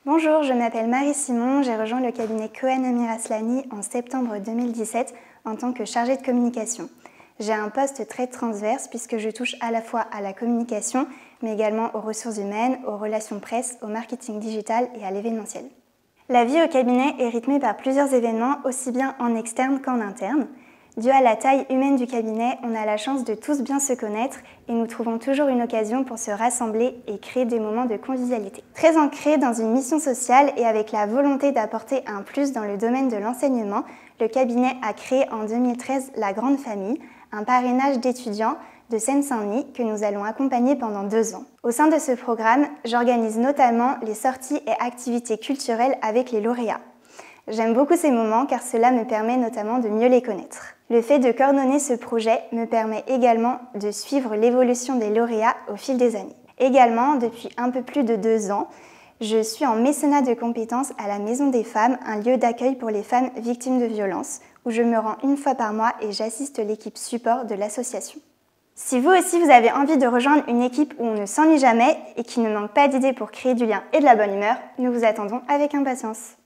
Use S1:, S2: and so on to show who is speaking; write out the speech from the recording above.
S1: Bonjour, je m'appelle Marie Simon, j'ai rejoint le cabinet Cohen Amir Aslani en septembre 2017 en tant que chargée de communication. J'ai un poste très transverse puisque je touche à la fois à la communication, mais également aux ressources humaines, aux relations presse, au marketing digital et à l'événementiel. La vie au cabinet est rythmée par plusieurs événements, aussi bien en externe qu'en interne. Dû à la taille humaine du cabinet, on a la chance de tous bien se connaître et nous trouvons toujours une occasion pour se rassembler et créer des moments de convivialité. Très ancré dans une mission sociale et avec la volonté d'apporter un plus dans le domaine de l'enseignement, le cabinet a créé en 2013 la Grande Famille, un parrainage d'étudiants de Seine-Saint-Denis que nous allons accompagner pendant 2 ans. Au sein de ce programme, j'organise notamment les sorties et activités culturelles avec les lauréats. J'aime beaucoup ces moments car cela me permet notamment de mieux les connaître. Le fait de coordonner ce projet me permet également de suivre l'évolution des lauréats au fil des années. Également, depuis un peu plus de 2 ans, je suis en mécénat de compétences à la Maison des Femmes, un lieu d'accueil pour les femmes victimes de violences, où je me rends une fois par mois et j'assiste l'équipe support de l'association. Si vous aussi vous avez envie de rejoindre une équipe où on ne s'ennuie jamais et qui ne manque pas d'idées pour créer du lien et de la bonne humeur, nous vous attendons avec impatience.